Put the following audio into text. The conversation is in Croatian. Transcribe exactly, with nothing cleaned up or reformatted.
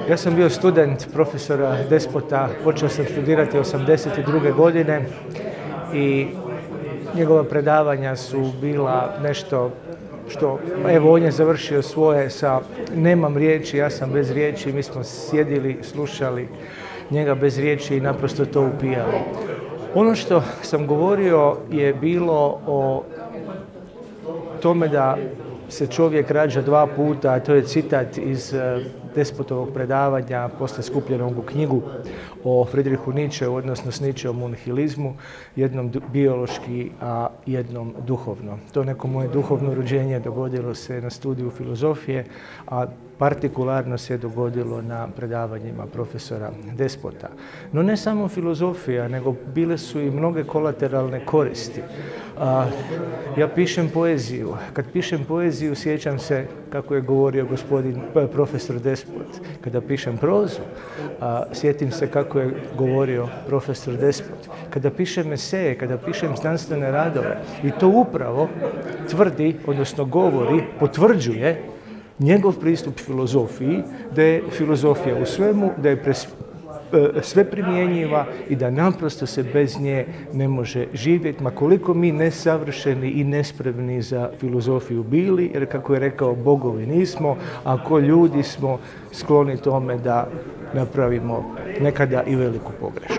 Ja sam bio student profesora Despota, počeo sam studirati osamdeset druge godine i njegova predavanja su bila nešto što, evo, on je završio svoje sa nemam riječi, ja sam bez riječi, mi smo sjedili, slušali njega bez riječi i naprosto to upijali. Ono što sam govorio je bilo o tome da se čovjek rađa dva puta, a to je citat iz Despotovog predavanja, poslije skupljenog u knjigu o Friedrichu Nietzscheu, odnosno s Nietzscheom u nihilizmu, jednom biološki, a jednom duhovno. To neko moje duhovno rođenje dogodilo se na studiju filozofije, a partikularno se dogodilo na predavanjima profesora Despota. No ne samo filozofija, nego bile su i mnoge kolateralne koristi. A, ja pišem poeziju. Kad pišem poeziju, sjećam se kako je govorio gospodin profesor Despot. Kada pišem prozu, a, sjetim se kako je govorio profesor Despot. Kada pišem eseje, kada pišem znanstvene radove, i to upravo tvrdi, odnosno govori, potvrđuje njegov pristup filozofiji, da je filozofija u svemu, da je pres, sve primjenjiva i da naprosto se bez nje ne može živjeti, ma koliko mi nesavršeni i nespremni za filozofiju bili, jer kako je rekao, bogovi nismo, a ko ljudi smo skloni tome da napravimo nekada i veliku pogrešku.